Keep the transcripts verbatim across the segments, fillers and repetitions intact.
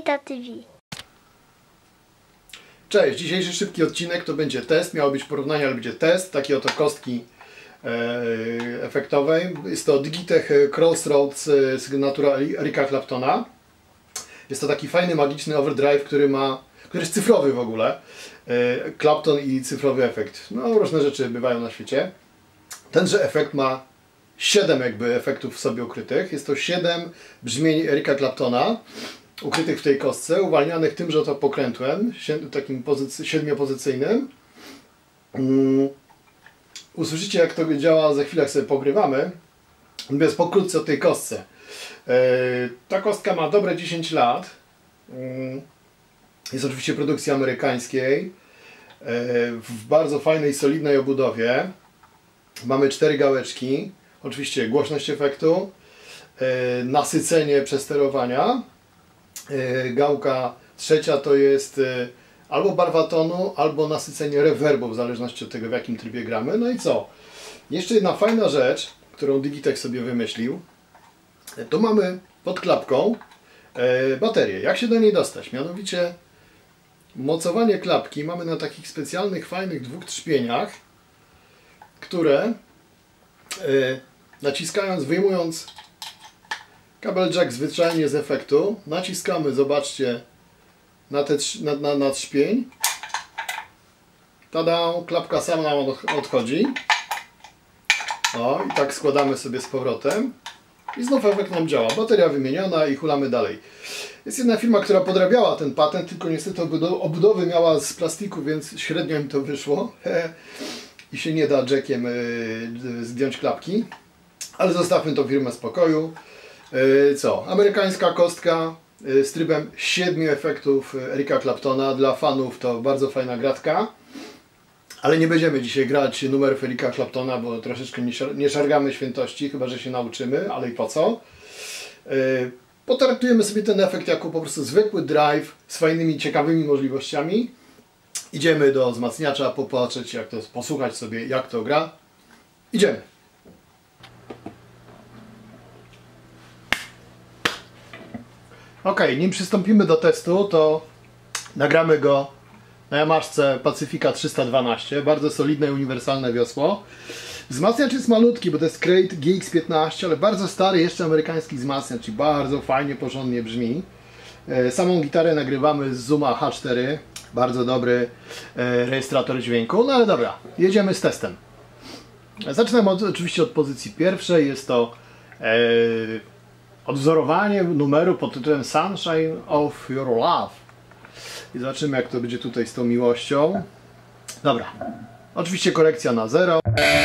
Wojta T V. Cześć, dzisiejszy szybki odcinek to będzie test, miało być porównanie, ale będzie test, takiej oto kostki e, efektowej. Jest to Digitech Crossroads sygnatura Erika Claptona. Jest to taki fajny, magiczny overdrive, który ma, który jest cyfrowy w ogóle. E, Clapton i cyfrowy efekt. No, różne rzeczy bywają na świecie. Tenże efekt ma siedem jakby efektów w sobie ukrytych. Jest to siedem brzmień Erika Claptona ukrytych w tej kostce, uwalnianych tymże to pokrętłem, takim pozycy, siedmiopozycyjnym. Um, usłyszycie, jak to działa, za chwilę jak sobie pogrywamy. Natomiast pokrótce o tej kostce. E, ta kostka ma dobre dziesięć lat. Um, jest oczywiście produkcji amerykańskiej. E, w bardzo fajnej, solidnej obudowie. Mamy cztery gałeczki. Oczywiście głośność efektu, e, nasycenie przesterowania. Gałka trzecia to jest albo barwa tonu, albo nasycenie rewerbu, w zależności od tego, w jakim trybie gramy. No i co? Jeszcze jedna fajna rzecz, którą Digitech sobie wymyślił. Tu mamy pod klapką baterię. Jak się do niej dostać? Mianowicie mocowanie klapki mamy na takich specjalnych, fajnych dwóch trzpieniach, które naciskając, wyjmując kabel jack zwyczajnie z efektu, naciskamy, zobaczcie, na, te, na, na, na trzpień. Tada, klapka sama nam odchodzi. O, i tak składamy sobie z powrotem. I znów efekt nam działa. Bateria wymieniona i hulamy dalej. Jest jedna firma, która podrabiała ten patent, tylko niestety obudowy miała z plastiku, więc średnio im to wyszło. I się nie da jackiem zdjąć klapki. Ale zostawmy tą firmę w spokoju. Co? Amerykańska kostka z trybem siedmiu efektów Erika Claptona. Dla fanów to bardzo fajna gratka. Ale nie będziemy dzisiaj grać numerów Erika Claptona, bo troszeczkę nie szargamy świętości, chyba że się nauczymy, ale i po co. Potraktujemy sobie ten efekt jako po prostu zwykły drive z fajnymi, ciekawymi możliwościami. Idziemy do wzmacniacza, popatrzeć jak to, posłuchać sobie jak to gra. Idziemy! Ok, nim przystąpimy do testu, to nagramy go na Yamaszce Pacifica trzysta dwanaście, bardzo solidne i uniwersalne wiosło. Wzmacniacz jest malutki, bo to jest Crate G X piętnaście, ale bardzo stary, jeszcze amerykański wzmacniacz i bardzo fajnie, porządnie brzmi. Samą gitarę nagrywamy z Zooma H cztery, bardzo dobry rejestrator dźwięku, no ale dobra, jedziemy z testem. Zaczynamy od, oczywiście od pozycji pierwszej, jest to e, odwzorowanie numeru pod tytułem Sunshine of Your Love. I zobaczymy, jak to będzie tutaj z tą miłością. Dobra. Oczywiście korekcja na zero.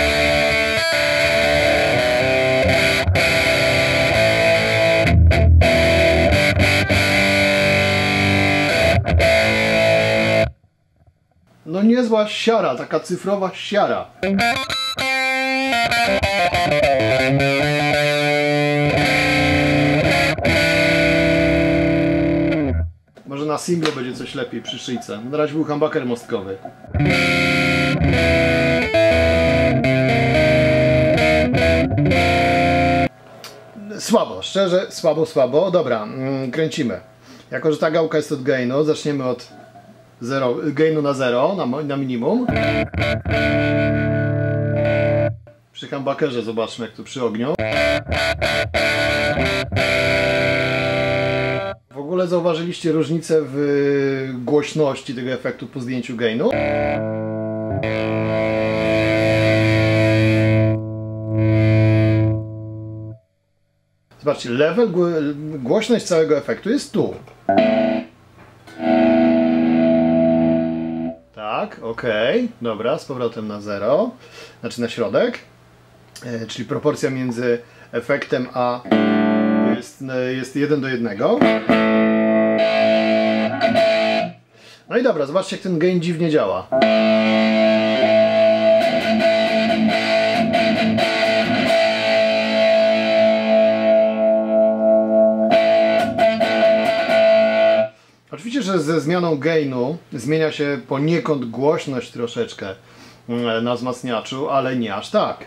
No niezła siara, taka cyfrowa siara. Może na singlu będzie coś lepiej przy szyjce. Na razie był humbucker mostkowy. Słabo, szczerze, słabo, słabo. Dobra, kręcimy. Jako że ta gałka jest od gainu, zaczniemy od zero, gainu na zero, na, na minimum. Przy humbuckerze zobaczmy, jak tu przy ogniu. W ogóle zauważyliście różnicę w głośności tego efektu po zdjęciu gainu? Zobaczcie, level, głośność całego efektu jest tu. Tak, ok, dobra, z powrotem na zero, znaczy na środek, e, czyli proporcja między efektem a jest, jest jeden do jednego. No i dobra, zobaczcie, jak ten gain dziwnie działa. Oczywiście, że ze zmianą gainu zmienia się poniekąd głośność troszeczkę na wzmacniaczu, ale nie aż tak.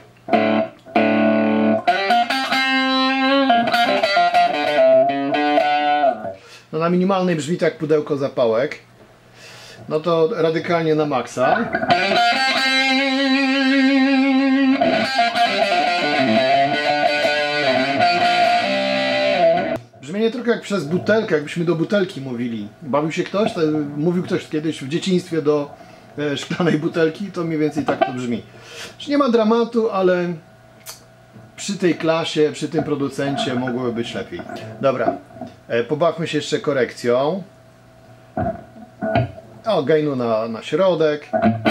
na minimalnej brzmi tak pudełko zapałek. No to radykalnie na maksa. Brzmienie trochę jak przez butelkę, jakbyśmy do butelki mówili. Bawił się ktoś? To, mówił ktoś kiedyś w dzieciństwie do e, szklanej butelki, to mniej więcej tak to brzmi. Że nie ma dramatu, ale przy tej klasie, przy tym producencie mogłoby być lepiej. Dobra, e, pobawmy się jeszcze korekcją. O, gainu na, na środek.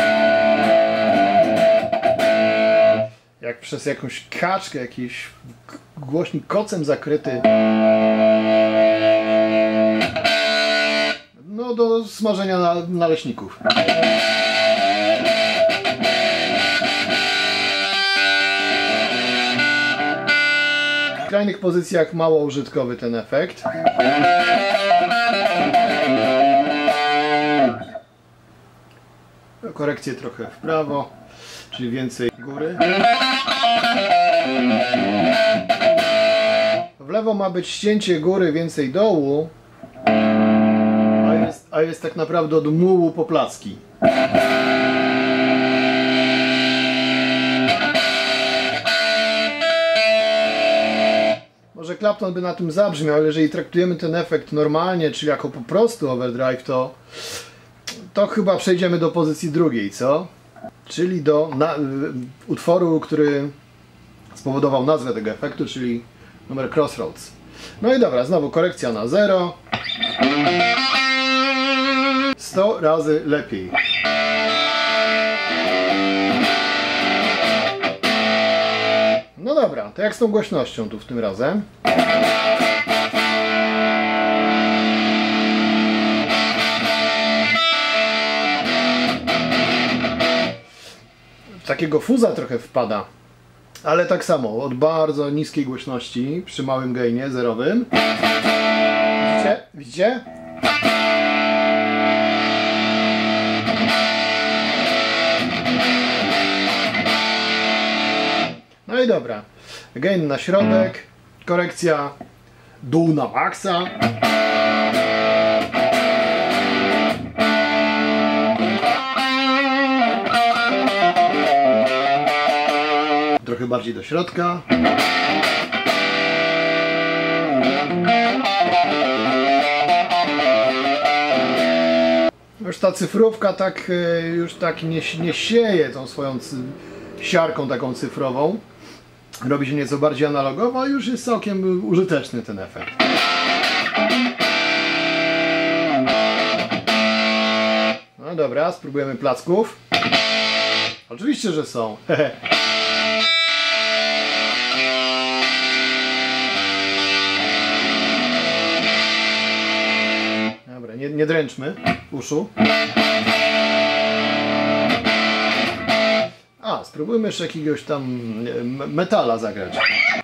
Jak przez jakąś kaczkę, jakiś głośnik kocem zakryty. No, do smażenia na, naleśników. W skrajnych pozycjach mało użytkowy ten efekt. Korekcję trochę w prawo, czyli więcej góry. W lewo ma być ścięcie góry, więcej dołu, a jest, a jest tak naprawdę od mułu po placki. Może Clapton by na tym zabrzmiał, ale jeżeli traktujemy ten efekt normalnie, czyli jako po prostu overdrive, to to chyba przejdziemy do pozycji drugiej, co? Czyli do na, utworu, który spowodował nazwę tego efektu, czyli numer Crossroads. No i dobra, znowu korekcja na zero. sto razy lepiej. No dobra, to jak z tą głośnością tu w tym razem? Takiego fuza trochę wpada, ale tak samo, od bardzo niskiej głośności, przy małym gainie, zerowym. Widzicie? Widzicie? No i dobra, gain na środek, korekcja dół na maksa. Trochę bardziej do środka. Już ta cyfrówka tak już tak nie, nie sieje tą swoją siarką taką cyfrową. Robi się nieco bardziej analogowo, a już jest całkiem użyteczny ten efekt. No dobra, spróbujemy placków. Oczywiście, że są. Dobra, nie, nie dręczmy uszu. A, spróbujmy jeszcze jakiegoś tam metala zagrać.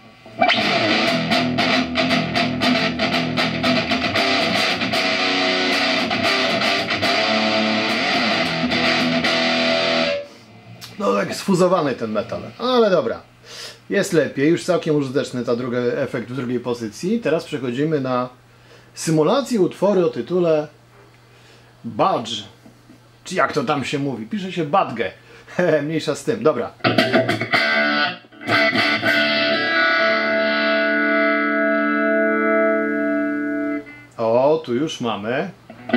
No tak sfuzowany ten metal, ale dobra. Jest lepiej, już całkiem użyteczny ta druga efekt w drugiej pozycji. Teraz przechodzimy na symulację utworu o tytule Budge. Czy jak to tam się mówi? Pisze się Budge. Mniejsza z tym, dobra. O, tu już mamy.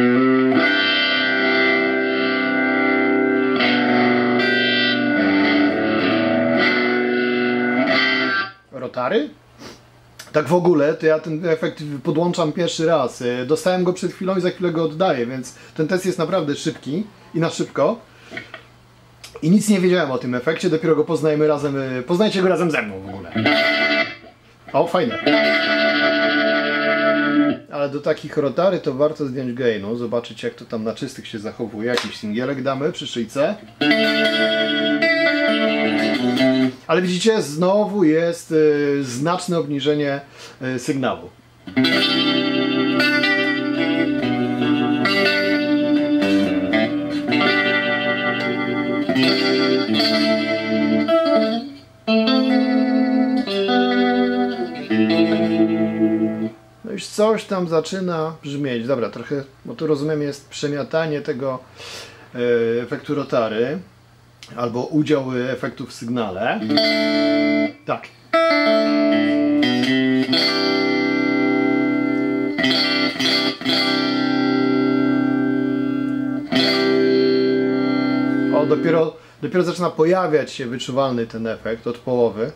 Rotary? Tak w ogóle, to ja ten efekt podłączam pierwszy raz. Dostałem go przed chwilą i za chwilę go oddaję, więc ten test jest naprawdę szybki i na szybko. I nic nie wiedziałem o tym efekcie, dopiero go poznajemy razem, poznajcie go razem ze mną w ogóle. O, fajne. Ale do takich rotary to warto zdjąć gainu, zobaczyć jak to tam na czystych się zachowuje. Jakiś singielek damy przy szyjce. Ale widzicie, znowu jest y, znaczne obniżenie y, sygnału. No i już coś tam zaczyna brzmieć. Dobra, trochę, bo tu rozumiem jest przemiatanie tego e, efektu rotary, albo udział efektu w sygnale. Tak. O, dopiero, dopiero zaczyna pojawiać się wyczuwalny ten efekt od połowy.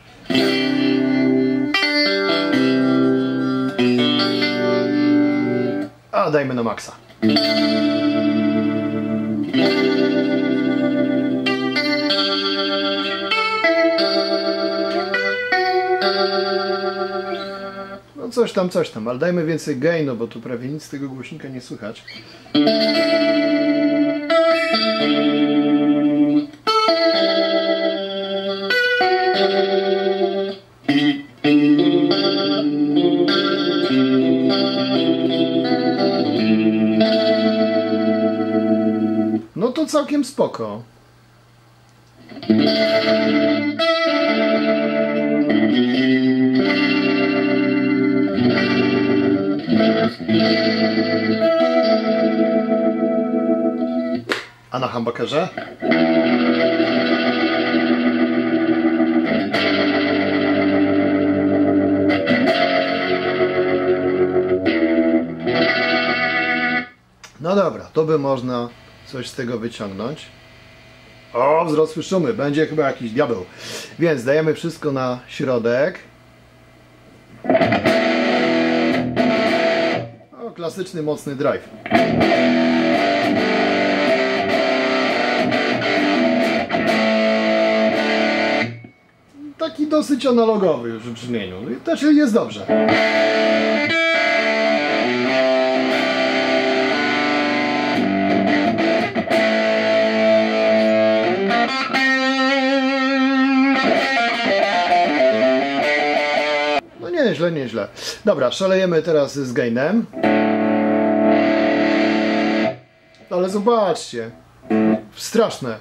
A dajmy na maksa. No coś tam, coś tam, ale dajmy więcej gainu, bo tu prawie nic z tego głośnika nie słychać. No to całkiem spoko. A na humbuckerze? No dobra, to by można coś z tego wyciągnąć. O, wzrosły szumy, będzie chyba jakiś diabeł. Więc dajemy wszystko na środek. O, klasyczny, mocny drive. Taki dosyć analogowy już w brzmieniu. Też jest dobrze. No nieźle, nieźle. Dobra, szalejemy teraz z gainem. Ale zobaczcie. Straszne.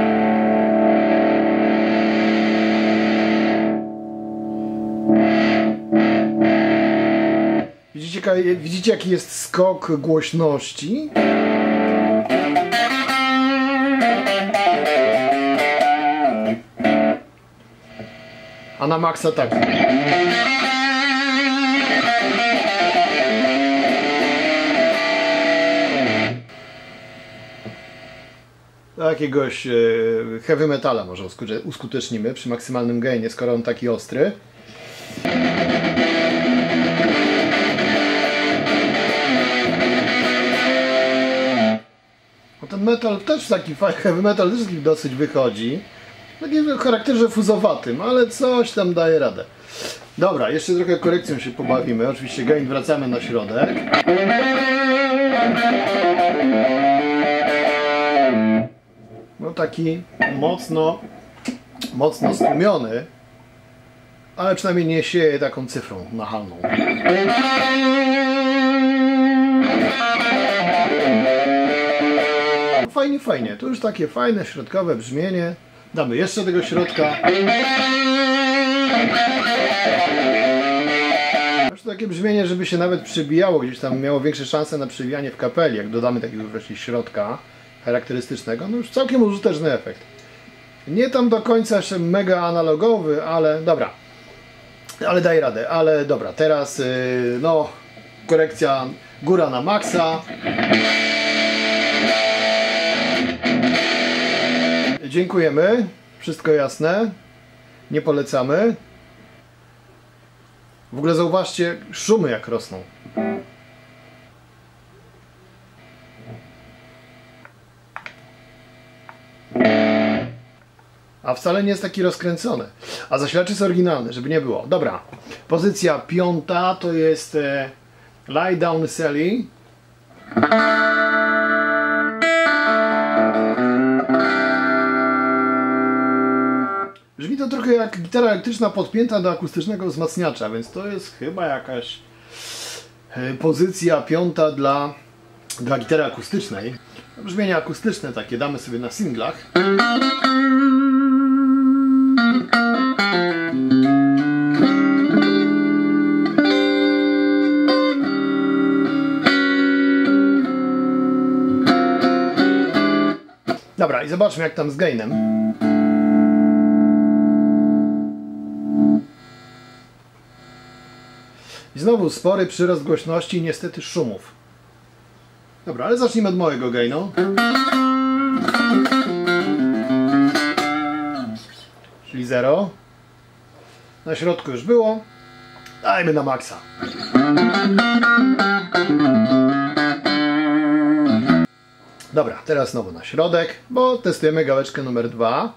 Widzicie, widzicie jaki jest skok głośności? A na maksa tak. Jakiegoś heavy metala może uskutecznimy przy maksymalnym gainie, skoro on taki ostry. Ten metal też taki heavy metal też dosyć wychodzi. Taki w charakterze fuzowatym, ale coś tam daje radę. Dobra, jeszcze trochę korekcją się pobawimy. Oczywiście gain wracamy na środek. No taki mocno, mocno stłumiony, ale przynajmniej nie sieje taką cyfrą nachalną. Fajnie, fajnie. To już takie fajne, środkowe brzmienie. Damy jeszcze tego środka. Już takie brzmienie, żeby się nawet przebijało, gdzieś tam miało większe szanse na przebijanie w kapeli, jak dodamy takiego wreszcie środka charakterystycznego. No już całkiem użyteczny efekt. Nie tam do końca jeszcze mega analogowy, ale dobra. Ale daj radę, ale dobra. Teraz yy, no korekcja góra na maksa. Dziękujemy. Wszystko jasne. Nie polecamy. W ogóle zauważcie szumy jak rosną. A wcale nie jest taki rozkręcony. A zasilacz jest oryginalny, żeby nie było. Dobra. Pozycja piąta to jest e, Lie Down Sally. Brzmi to trochę jak gitara elektryczna podpięta do akustycznego wzmacniacza, więc to jest chyba jakaś pozycja piąta dla, dla gitary akustycznej. Brzmienie akustyczne takie damy sobie na singlach. i zobaczmy jak tam z gainem. I znowu spory przyrost głośności i niestety szumów. Dobra, ale zacznijmy od małego gainu. Czyli zero. Na środku już było. Dajmy na maksa. Dobra, teraz znowu na środek, bo testujemy gałeczkę numer dwa.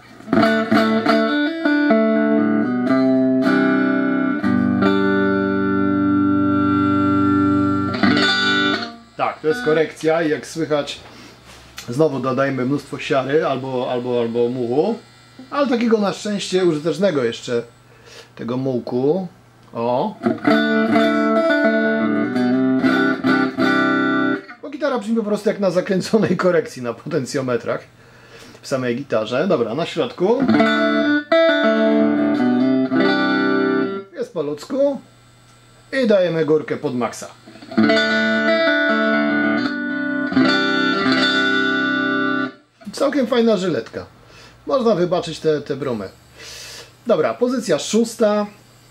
Tak, to jest korekcja i jak słychać znowu dodajmy mnóstwo siary albo, albo, albo mułu, ale takiego na szczęście użytecznego jeszcze tego mułku. O! Bo gitara brzmi po prostu jak na zakręconej korekcji na potencjometrach w samej gitarze. Dobra, na środku jest po ludzku i dajemy górkę pod maksa. Całkiem fajna żyletka. Można wybaczyć te, te brumy. Dobra, pozycja szósta.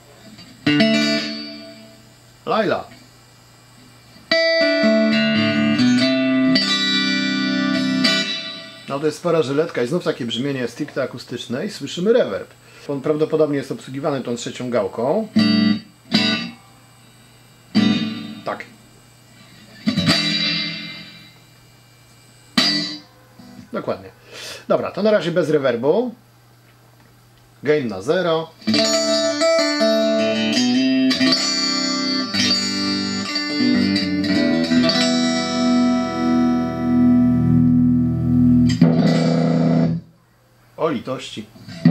Laila. No to jest spora żyletka i znów takie brzmienie stricte akustyczne i słyszymy reverb. On prawdopodobnie jest obsługiwany tą trzecią gałką. Tak. Dokładnie. Dobra, to na razie bez rewerbu. Gain na zero. O litości.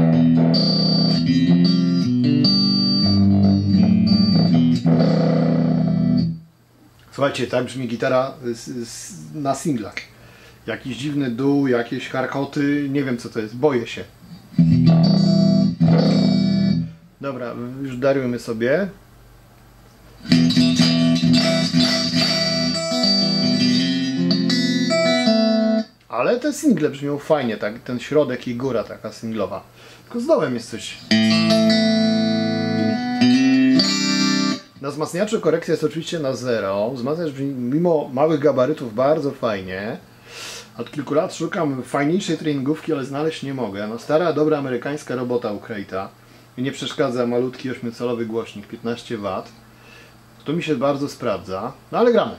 Słuchajcie, tak brzmi gitara na singlach. Jakiś dziwny dół, jakieś charkoty, nie wiem co to jest, boję się. Dobra, już darujmy sobie. Ale te single brzmią fajnie, tak? Ten środek i góra taka singlowa. Tylko z dołem jest coś. Na wzmacniaczu korekcja jest oczywiście na zero. Wzmacniacz brzmi mimo małych gabarytów bardzo fajnie. Od kilku lat szukam fajniejszej treningówki, ale znaleźć nie mogę. No stara, dobra amerykańska robota u Creata. I nie przeszkadza malutki ośmiocalowy głośnik, piętnaście watów. To mi się bardzo sprawdza. No ale gramy.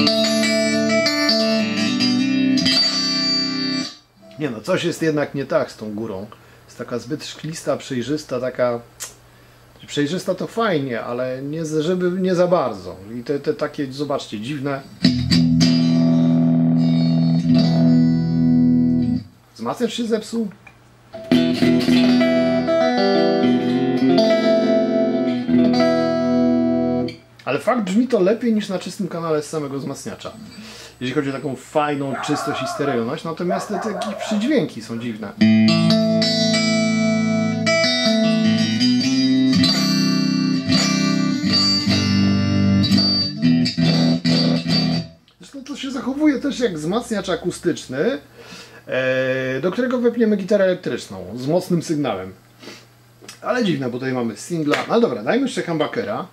Nie no, coś jest jednak nie tak z tą górą. Jest taka zbyt szklista, przejrzysta, taka... Przejrzysta to fajnie, ale nie, żeby nie za bardzo. I te, te takie, zobaczcie, dziwne... Wzmacniacz się zepsuł? Ale fakt, brzmi to lepiej niż na czystym kanale z samego wzmacniacza. Jeśli chodzi o taką fajną czystość i steryjność, natomiast te, te jakieś przydźwięki są dziwne. Zresztą to się zachowuje też jak wzmacniacz akustyczny, do którego wepniemy gitarę elektryczną z mocnym sygnałem. Ale dziwne, bo tutaj mamy singla. No ale dobra, dajmy jeszcze humbuckera.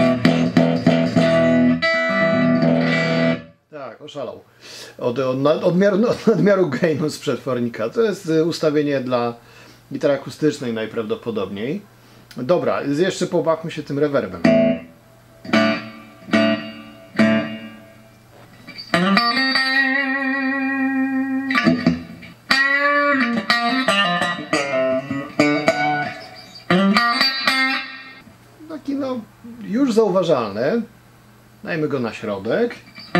Tak, oszalał. Od, od, od, odmiaru, od nadmiaru gainu z przetwornika. To jest ustawienie dla gitary akustycznej najprawdopodobniej. Dobra, jeszcze pobawmy się tym reverbem. Taki no już zauważalny. Dajmy go na środek.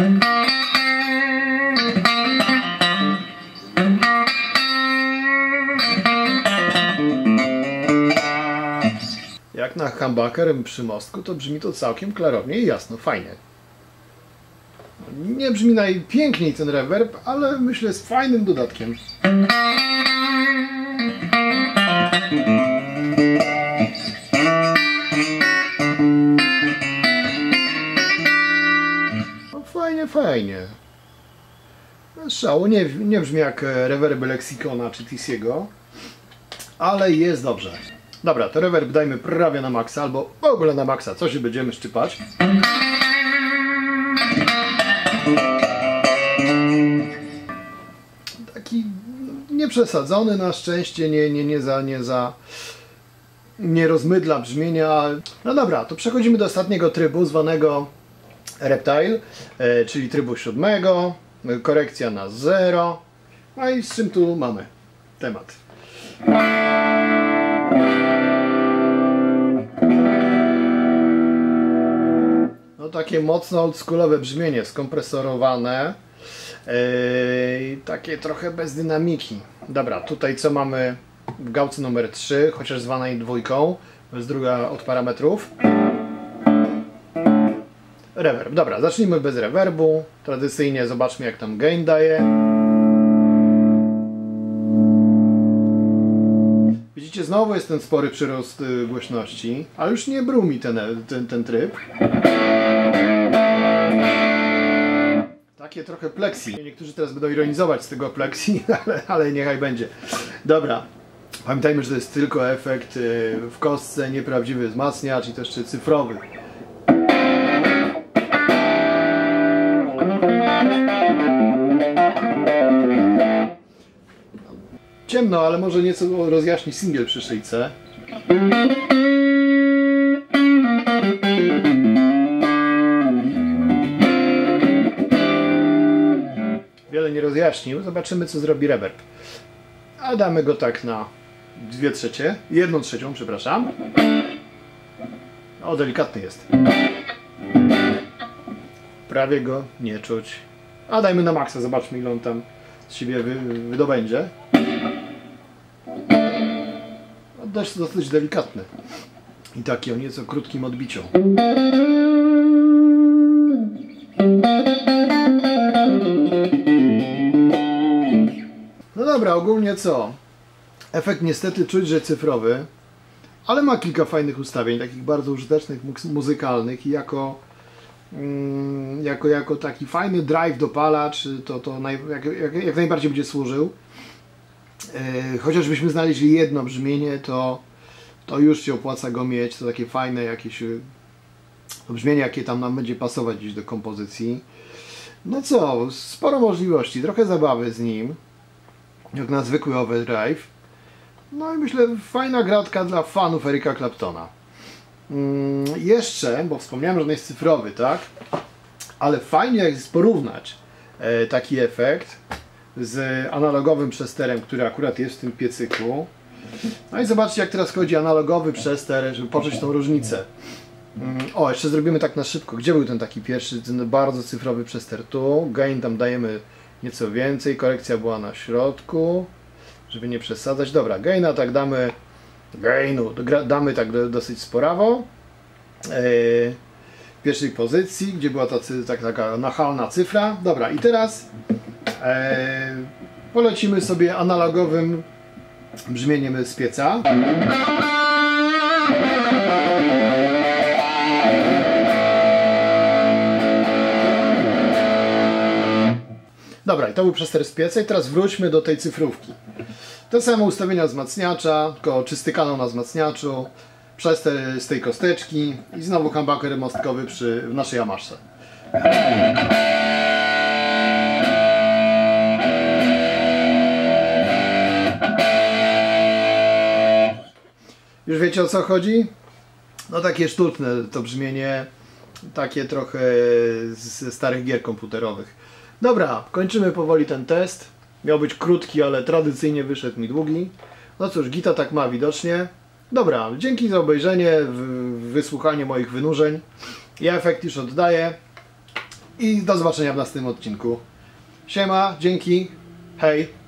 Jak na humbucker przy mostku, to brzmi to całkiem klarownie i jasno, fajnie. Nie brzmi najpiękniej ten reverb, ale myślę jest fajnym dodatkiem. No fajnie, fajnie. Szału, nie, nie brzmi jak reverb Lexicona czy Tisiego, ale jest dobrze. Dobra, to reverb dajmy prawie na maksa, albo w ogóle na maksa, co się będziemy szczypać. Taki nieprzesadzony na szczęście, nie, nie, nie za... Nie za nie rozmydla brzmienia. No dobra, to przechodzimy do ostatniego trybu, zwanego Reptile, e, czyli trybu siódmego, korekcja na zero. No i z czym tu mamy temat? No takie mocno oldschoolowe brzmienie, skompresorowane, e, takie trochę bez dynamiki. Dobra, tutaj co mamy? W gałce numer trzy, chociaż zwana i dwójką, to jest druga od parametrów. Reverb. Dobra, zacznijmy bez rewerbu. Tradycyjnie zobaczmy, jak tam gain daje. Widzicie, znowu jest ten spory przyrost głośności, ale już nie brumi ten, ten, ten tryb. Takie trochę plexi. Niektórzy teraz będą ironizować z tego plexi, ale, ale niechaj będzie. Dobra. Pamiętajmy, że to jest tylko efekt w kostce, nieprawdziwy wzmacniacz i to jeszcze cyfrowy. Ciemno, ale może nieco rozjaśni singiel przy szyjce. Wiele nie rozjaśnił. Zobaczymy, co zrobi reverb. A damy go tak na dwie trzecie, jedną trzecią, przepraszam. O, delikatny jest. Prawie go nie czuć. A dajmy na maksa, zobaczmy, ile on tam z siebie wy, wydobędzie. No, dość, dosyć delikatny. I taki o nieco krótkim odbiciu. No dobra, ogólnie co? Efekt niestety czuć, że cyfrowy, ale ma kilka fajnych ustawień, takich bardzo użytecznych, muzykalnych i jako, mm, jako, jako taki fajny drive dopalacz to, to naj, jak, jak, jak najbardziej będzie służył. Yy, chociażbyśmy znaleźli jedno brzmienie, to, to już się opłaca go mieć, to takie fajne jakieś to brzmienie, jakie tam nam będzie pasować gdzieś do kompozycji. No co, sporo możliwości, trochę zabawy z nim, jak na zwykły overdrive. No i myślę, fajna gratka dla fanów Erica Claptona. Hmm, jeszcze, bo wspomniałem, że on jest cyfrowy, tak? Ale fajnie jest porównać e, taki efekt z analogowym przesterem, który akurat jest w tym piecyku. No i zobaczcie, jak teraz chodzi analogowy przester, żeby poczuć tą różnicę. Hmm, o, jeszcze zrobimy tak na szybko. Gdzie był ten taki pierwszy, ten bardzo cyfrowy przester? Tu. Gain tam dajemy nieco więcej. Korekcja była na środku, żeby nie przesadzać. Dobra, gaina tak damy, gainu damy tak do, dosyć sporawo. Yy, w pierwszej pozycji, gdzie była ta tak, taka nachalna cyfra. Dobra, i teraz yy, polecimy sobie analogowym brzmieniem z pieca. Dobra, i to był przester z pieca i teraz wróćmy do tej cyfrówki. Te same ustawienia wzmacniacza, tylko czysty kanał na wzmacniaczu, przester z tej kosteczki i znowu humbucker mostkowy przy, w naszej Yamashce. Już wiecie, o co chodzi? No takie sztuczne to brzmienie, takie trochę ze starych gier komputerowych. Dobra, kończymy powoli ten test. Miał być krótki, ale tradycyjnie wyszedł mi długi. No cóż, gita tak ma widocznie. Dobra, dzięki za obejrzenie, wysłuchanie moich wynurzeń. Ja efekt już oddaję. I do zobaczenia w następnym odcinku. Siema, dzięki, hej.